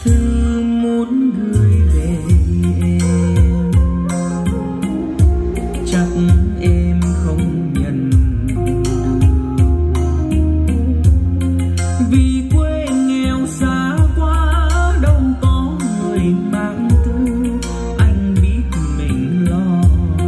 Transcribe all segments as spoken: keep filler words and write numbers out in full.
thư muốn gửi về em, chắc em không nhận được, vì quê nghèo xa quá đâu có người mang thư, anh biết mình lo.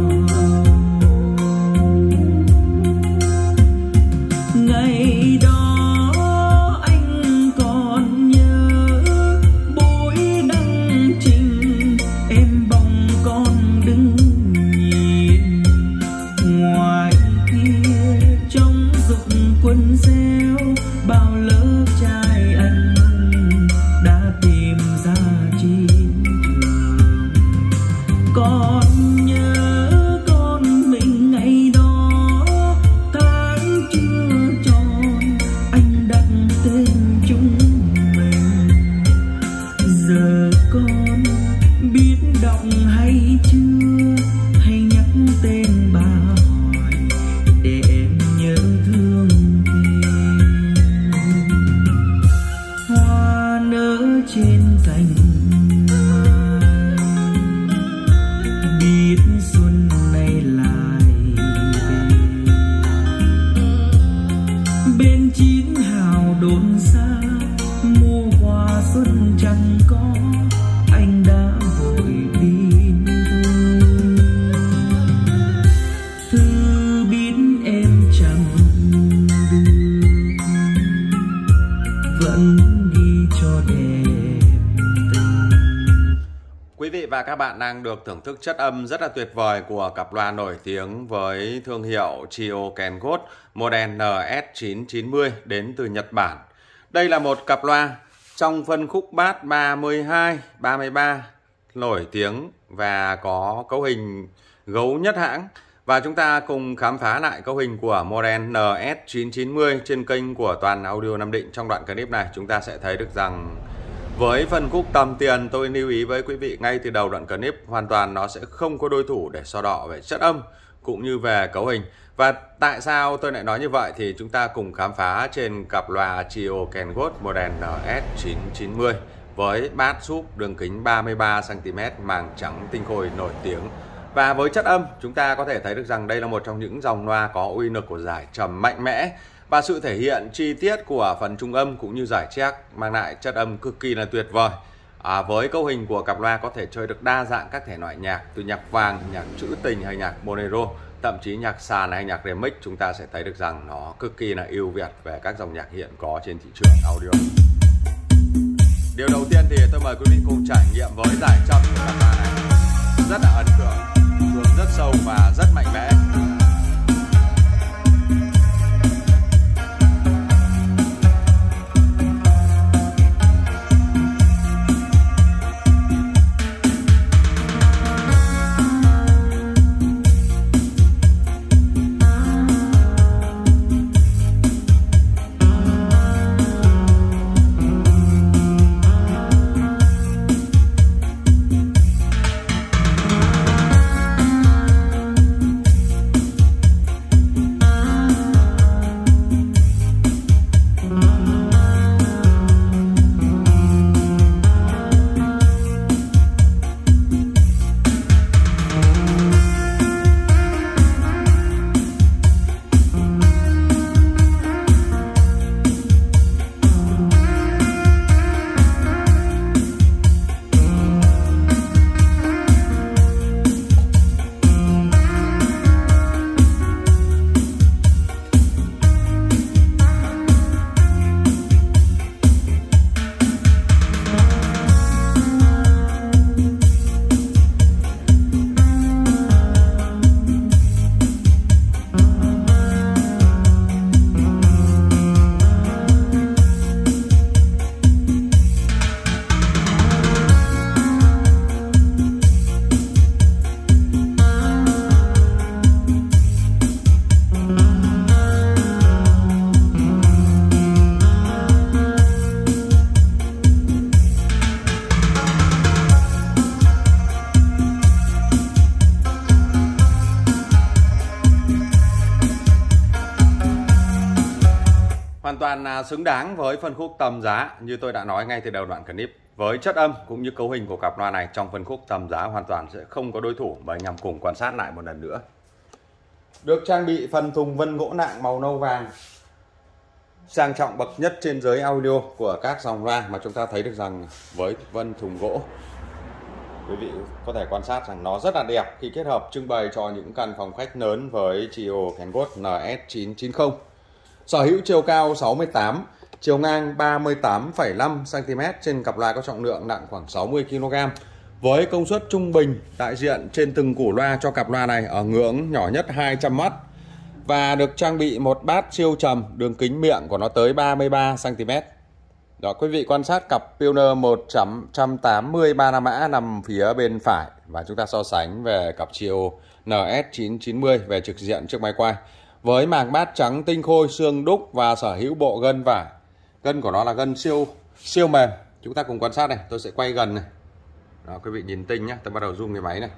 Ngày đó anh còn nhớ bối đăng trình, em bồng con đứng nhìn ngoài kia trong dục quân gieo, bao lớp trai anh đã tìm ra chiến trường. Còn nhớ con mình ngày đó tháng chưa tròn, anh đặt tên chúng mình. Giờ con biết đọc hay chưa, hay nhắc tên bà hỏi để em nhớ thương thêm. Hoa nở trên cành mai, biết xuân này lại về. Bên chín hào đồn xa mua hoa xuân chẳng có, anh đã vội bin thư. Thư biết em chẳng được, vẫn ghi cho đẹp tình. Quý vị và các bạn đang được thưởng thức chất âm rất là tuyệt vời của cặp loa nổi tiếng với thương hiệu Chio Kenwood model N S chín chín mươi đến từ Nhật Bản. Đây là một cặp loa trong phân khúc bass ba mươi hai, ba mươi ba nổi tiếng và có cấu hình gấu nhất hãng. Và chúng ta cùng khám phá lại cấu hình của model N S chín chín mươi trên kênh của Toàn Audio Nam Định. Trong đoạn clip này chúng ta sẽ thấy được rằng với phân khúc tầm tiền, tôi lưu ý với quý vị ngay từ đầu đoạn clip, hoàn toàn nó sẽ không có đối thủ để so đọ về chất âm cũng như về cấu hình. Và tại sao tôi lại nói như vậy thì chúng ta cùng khám phá trên cặp loa Chio Kenwood model N S chín chín mươi với bass súp đường kính ba mươi ba xăng ti mét, màng trắng tinh khôi nổi tiếng. Và với chất âm, chúng ta có thể thấy được rằng đây là một trong những dòng loa có uy lực của giải trầm mạnh mẽ, và sự thể hiện chi tiết của phần trung âm cũng như giải check mang lại chất âm cực kỳ là tuyệt vời. À, với cấu hình của cặp loa có thể chơi được đa dạng các thể loại nhạc, từ nhạc vàng, nhạc trữ tình hay nhạc bolero, thậm chí nhạc sàn hay nhạc remix. Chúng ta sẽ thấy được rằng nó cực kỳ là ưu việt về các dòng nhạc hiện có trên thị trường audio. Điều đầu tiên thì tôi mời quý vị cùng trải nghiệm với giải trầm của cặp loa này. Rất là ấn tượng, hướng rất sâu và rất mạnh mẽ. hoàn toàn xứng đáng với phân khúc tầm giá như tôi đã nói ngay từ đầu đoạn clip. với chất âm cũng như cấu hình của cặp loa này trong phân khúc tầm giá hoàn toàn sẽ không có đối thủ, và anh em cùng quan sát lại một lần nữa. Được trang bị phần thùng vân gỗ nặng màu nâu vàng, sang trọng bậc nhất trên giới audio của các dòng loa, mà chúng ta thấy được rằng với vân thùng gỗ, quý vị có thể quan sát rằng nó rất là đẹp khi kết hợp trưng bày cho những căn phòng khách lớn với Trio Kenwood N S chín chín không. Sở hữu chiều cao sáu mươi tám, chiều ngang ba mươi tám phẩy năm xăng ti mét trên cặp loa có trọng lượng nặng khoảng sáu mươi ki lô gam. Với công suất trung bình đại diện trên từng củ loa cho cặp loa này ở ngưỡng nhỏ nhất hai trăm oát. Và được trang bị một bát siêu trầm, đường kính miệng của nó tới ba mươi ba xăng ti mét. Đó, quý vị quan sát cặp Pioneer một trăm tám mươi ba la mã nằm phía bên phải, và chúng ta so sánh về cặp Trio N S chín chín mươi về trực diện trước máy quay. Với màng bát trắng tinh khôi, xương đúc và sở hữu bộ gân vải. Gân của nó là gân siêu siêu mềm. Chúng ta cùng quan sát này, tôi sẽ quay gần này. Đó, quý vị nhìn tinh nhé, tôi bắt đầu zoom cái máy này.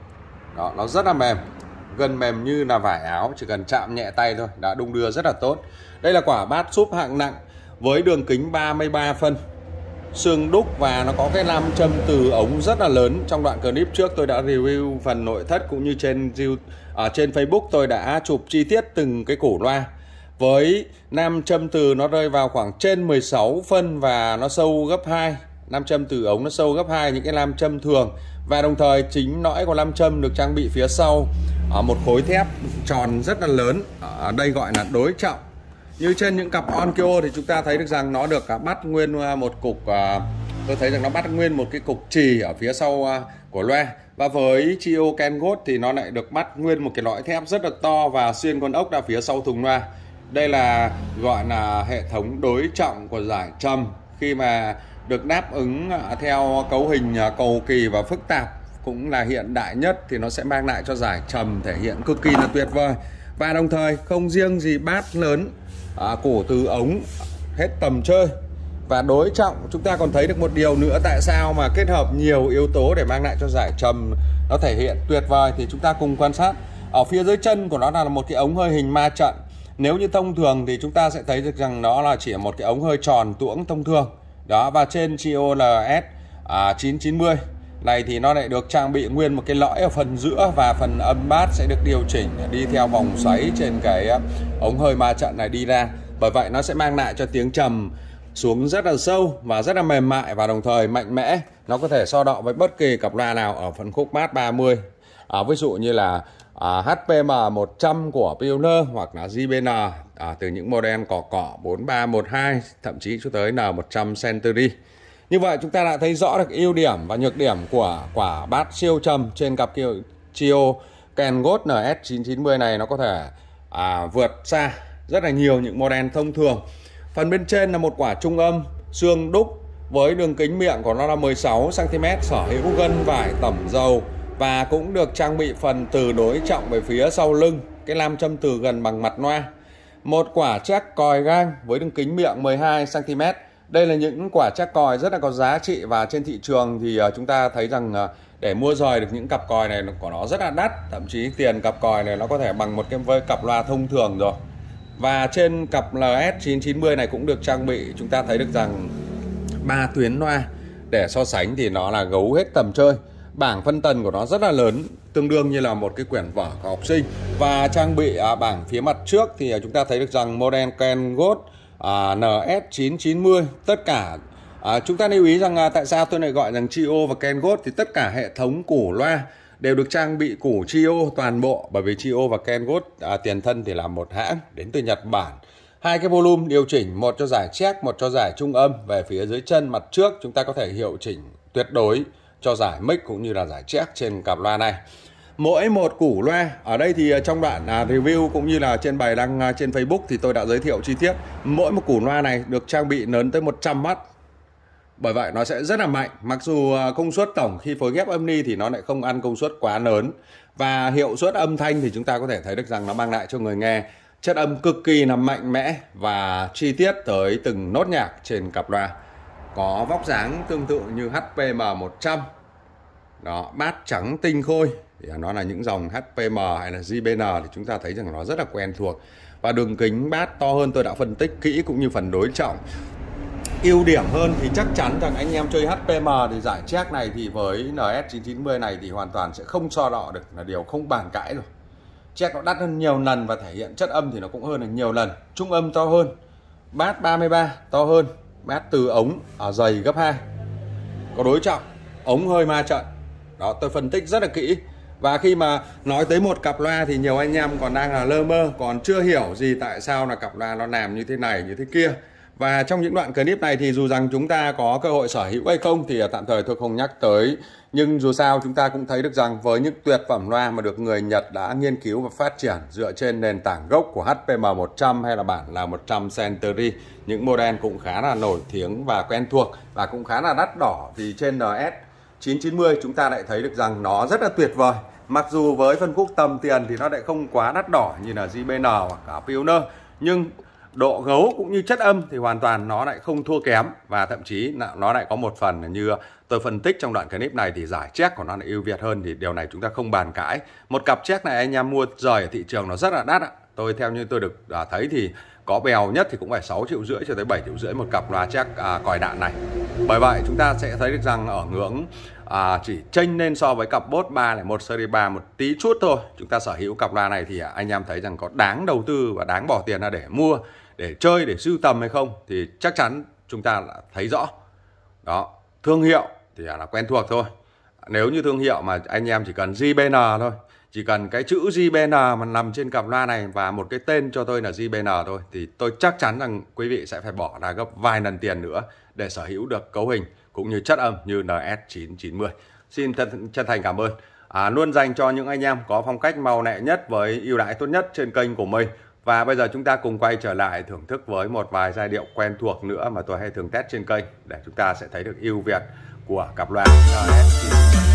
Đó, nó rất là mềm. Gân mềm như là vải áo, chỉ cần chạm nhẹ tay thôi đã đung đưa rất là tốt. Đây là quả bát súp hạng nặng với đường kính ba mươi ba phân, xương đúc, và nó có cái nam châm từ ống rất là lớn. Trong đoạn clip trước tôi đã review phần nội thất, cũng như trên ở trên Facebook tôi đã chụp chi tiết từng cái củ loa. Với nam châm từ nó rơi vào khoảng trên mười sáu phân và nó sâu gấp hai. Nam châm từ ống nó sâu gấp hai những cái nam châm thường. Và đồng thời chính nõi của nam châm được trang bị phía sau ở một khối thép tròn rất là lớn, ở đây gọi là đối trọng. Như trên những cặp Onkyo thì chúng ta thấy được rằng nó được bắt nguyên một cục, tôi thấy rằng nó bắt nguyên một cái cục chì ở phía sau của loa. Và với Trio Kenwood thì nó lại được bắt nguyên một cái lõi thép rất là to và xuyên con ốc ra phía sau thùng loa. Đây là gọi là hệ thống đối trọng của giải trầm, khi mà được đáp ứng theo cấu hình cầu kỳ và phức tạp, cũng là hiện đại nhất, thì nó sẽ mang lại cho giải trầm thể hiện cực kỳ là tuyệt vời. Và đồng thời không riêng gì bát lớn, à, củ từ ống hết tầm chơi và đối trọng, chúng ta còn thấy được một điều nữa, tại sao mà kết hợp nhiều yếu tố để mang lại cho giải trầm nó thể hiện tuyệt vời, thì chúng ta cùng quan sát. Ở phía dưới chân của nó là một cái ống hơi hình ma trận. Nếu như thông thường thì chúng ta sẽ thấy được rằng nó là chỉ một cái ống hơi tròn tuỗng thông thường. Đó, và trên Trio N S chín chín mươi này thì nó lại được trang bị nguyên một cái lõi ở phần giữa, và phần âm bass sẽ được điều chỉnh đi theo vòng xoáy trên cái ống hơi ma trận này đi ra. Bởi vậy nó sẽ mang lại cho tiếng trầm xuống rất là sâu và rất là mềm mại, và đồng thời mạnh mẽ. Nó có thể so đọ với bất kỳ cặp loa nào ở phân khúc bass ba mươi. À, ví dụ như là à, H P M một trăm của Pioneer, hoặc là J B N à, từ những model cỏ cỏ bốn ba một hai, thậm chí cho tới N một trăm Century. Như vậy chúng ta đã thấy rõ được ưu điểm và nhược điểm của quả bass siêu trầm trên cặp Trio Kenwood N S chín chín mươi này. Nó có thể à, vượt xa rất là nhiều những model thông thường. Phần bên trên là một quả trung âm xương đúc với đường kính miệng của nó là mười sáu xăng ti mét, sở hữu gân vải tẩm dầu, và cũng được trang bị phần từ đối trọng về phía sau lưng, cái nam châm từ gần bằng mặt loa. Một quả chắc còi gang với đường kính miệng mười hai xăng ti mét. Đây là những quả chắc còi rất là có giá trị, và trên thị trường thì chúng ta thấy rằng để mua dòi được những cặp còi này của nó rất là đắt, thậm chí tiền cặp còi này nó có thể bằng một cái với cặp loa thông thường rồi. Và trên cặp N S chín chín mươi này cũng được trang bị, chúng ta thấy được rằng ba tuyến loa, để so sánh thì nó là gấu hết tầm chơi. Bảng phân tần của nó rất là lớn, tương đương như là một cái quyển vở của học sinh. Và trang bị à, bảng phía mặt trước thì chúng ta thấy được rằng model Kenwood à, N S chín chín mươi tất cả à, chúng ta lưu ý rằng à, tại sao tôi lại gọi rằng Trio và Kenwood, thì tất cả hệ thống củ loa đều được trang bị củ Trio toàn bộ, bởi vì Trio và Kenwood à, tiền thân thì là một hãng đến từ Nhật Bản. Hai cái volume điều chỉnh, một cho giải check, một cho giải trung âm. Về phía dưới chân mặt trước chúng ta có thể hiệu chỉnh tuyệt đối cho giải mic cũng như là giải check trên cặp loa này. Mỗi một củ loa ở đây thì trong đoạn à, review cũng như là trên bài đăng à, trên Facebook thì tôi đã giới thiệu chi tiết. Mỗi một củ loa này được trang bị lớn tới một trăm oát. Bởi vậy nó sẽ rất là mạnh. Mặc dù à, công suất tổng khi phối ghép âm ni thì nó lại không ăn công suất quá lớn, và hiệu suất âm thanh thì chúng ta có thể thấy được rằng nó mang lại cho người nghe chất âm cực kỳ là mạnh mẽ và chi tiết tới từng nốt nhạc trên cặp loa. Có vóc dáng tương tự như H P M một trăm. Đó, bát trắng tinh khôi thì nó là những dòng H P M hay là J B N thì chúng ta thấy rằng nó rất là quen thuộc. Và đường kính bát to hơn tôi đã phân tích kỹ, cũng như phần đối trọng. ưu điểm hơn thì chắc chắn rằng anh em chơi hát pê em thì giải check này thì với en ét chín chín mươi này thì hoàn toàn sẽ không so đọ được, là điều không bàn cãi rồi. Check nó đắt hơn nhiều lần và thể hiện chất âm thì nó cũng hơn được nhiều lần. Trung âm to hơn, bass ba mươi ba to hơn, bass từ ống ở dày gấp hai, có đối trọng, ống hơi ma trận. Đó, tôi phân tích rất là kỹ. Và khi mà nói tới một cặp loa thì nhiều anh em còn đang là lơ mơ, còn chưa hiểu gì tại sao là cặp loa nó làm như thế này như thế kia. Và trong những đoạn clip này thì dù rằng chúng ta có cơ hội sở hữu hay không thì tạm thời tôi không nhắc tới. Nhưng dù sao chúng ta cũng thấy được rằng với những tuyệt phẩm loa mà được người Nhật đã nghiên cứu và phát triển dựa trên nền tảng gốc của hát pê em một trăm hay là bản là một trăm Century, những model cũng khá là nổi tiếng và quen thuộc và cũng khá là đắt đỏ, thì trên en ét chín chín mươi chúng ta lại thấy được rằng nó rất là tuyệt vời. Mặc dù với phân khúc tầm tiền thì nó lại không quá đắt đỏ như là giê bê en hoặc cả Pioneer, nhưng độ gấu cũng như chất âm thì hoàn toàn nó lại không thua kém, và thậm chí nó lại có một phần như tôi phân tích trong đoạn clip này thì giải check của nó lại ưu việt hơn, thì điều này chúng ta không bàn cãi. Một cặp check này anh em mua rời ở thị trường nó rất là đắt ạ. Tôi theo như tôi được thấy thì có bèo nhất thì cũng phải sáu triệu rưỡi cho tới bảy triệu rưỡi một cặp loa check à, còi đạn này. Bởi vậy chúng ta sẽ thấy được rằng ở ngưỡng à, chỉ chênh lên so với cặp Boss ba không một series ba một tí chút thôi, chúng ta sở hữu cặp loa này thì anh em thấy rằng có đáng đầu tư và đáng bỏ tiền ra để mua, để chơi, để sưu tầm hay không thì chắc chắn chúng ta đã thấy rõ. Đó, thương hiệu thì là quen thuộc thôi. Nếu như thương hiệu mà anh em chỉ cần giê bê en thôi, chỉ cần cái chữ giê bê en mà nằm trên cặp loa này và một cái tên cho tôi là giê bê en thôi, thì tôi chắc chắn rằng quý vị sẽ phải bỏ ra gấp vài lần tiền nữa để sở hữu được cấu hình cũng như chất âm như en ét chín chín mươi. Xin chân, chân thành cảm ơn. À, luôn dành cho những anh em có phong cách mau lẹ nhất với ưu đãi tốt nhất trên kênh của mình. Và bây giờ chúng ta cùng quay trở lại thưởng thức với một vài giai điệu quen thuộc nữa mà tôi hay thường test trên kênh, để chúng ta sẽ thấy được ưu việt của cặp loa en ét chín chín mươi.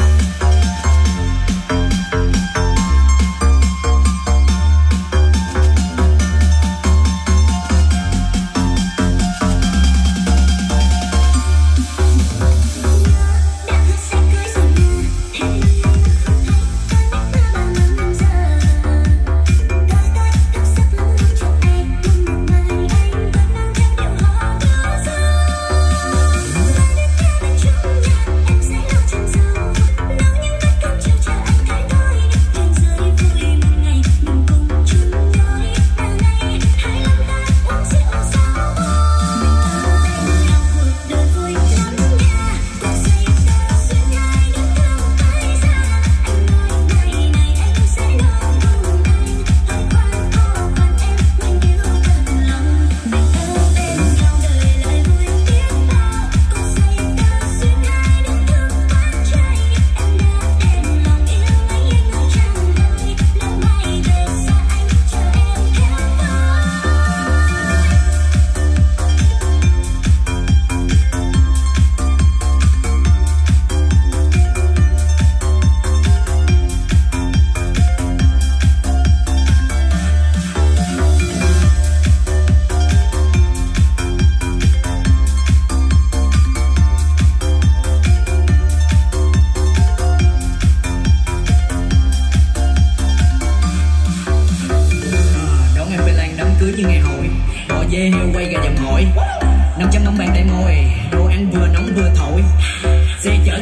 dê heo quay gà dầm hội năm trăm năm bàn tay môi, đồ ăn vừa nóng vừa thổi, xe chở